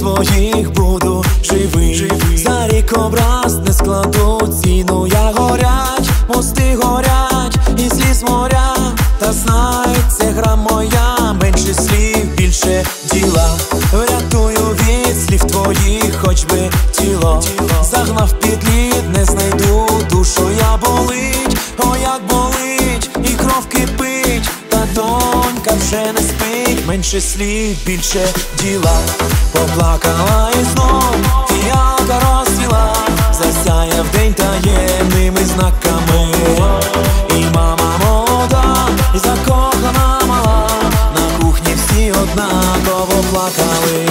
твоїх буду живий. За рік образ не складу ціну. Як горять, мости горять, і сліз моря. Та знай, це гра моя, менше слів, більше діла. Врятую від слів твоїх, хоч би тіло. Загнав під лід, не знайду душу, я болить, о як болить, і кров кипить. Та донька вже не спить, менше слів, більше діла. Поплакала і знов фіалка розцвіла, засяяв день таємними знаками. І мама молода, і закохана мала, на кухні всі однаково плакали.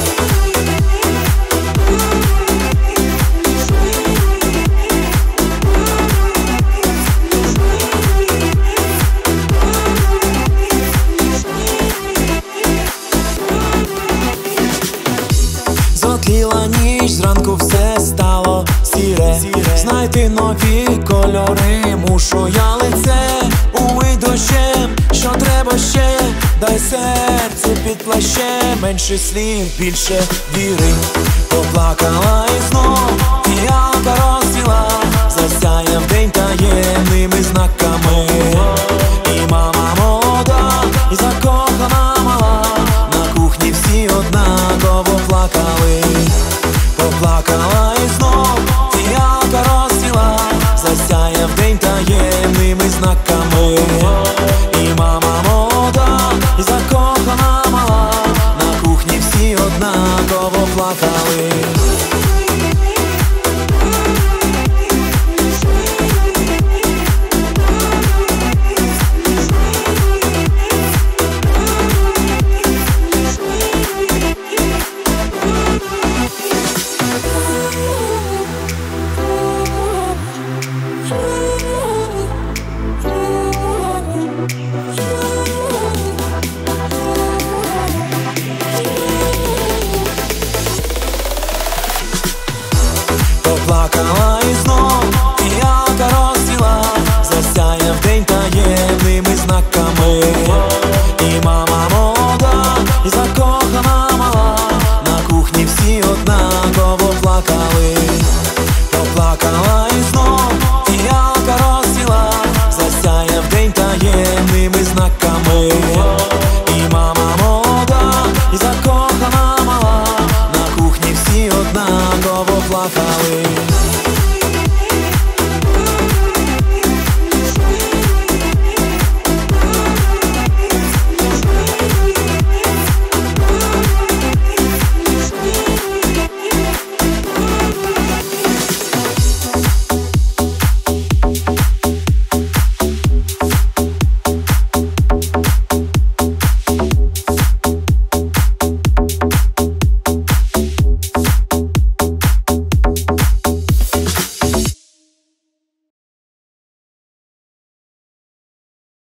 Зотліла ніч, зранку все стало сіре. Знайти нові кольори мушу я лице. Умий дощем, що треба ще, дай серце під плащем. Менше слів, більше віри. Поплакала і знов фіалка розцвіла, засяяв день